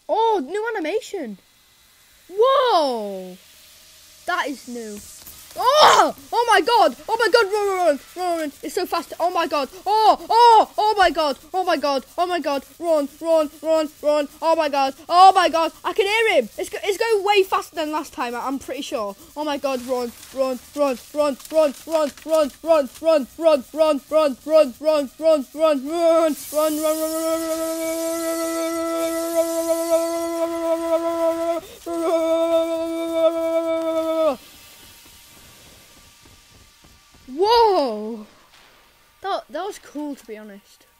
Oh, new animation. Whoa. That is new. Oh! Oh my god! Oh my god! Run! It's so fast! Oh my god! Oh my god! Oh my god! Oh my god! Run! Oh my god! Oh my god! I can hear him! It's going way faster than last time. I'm pretty sure. Oh my god! Run! Whoa! That was cool, to be honest.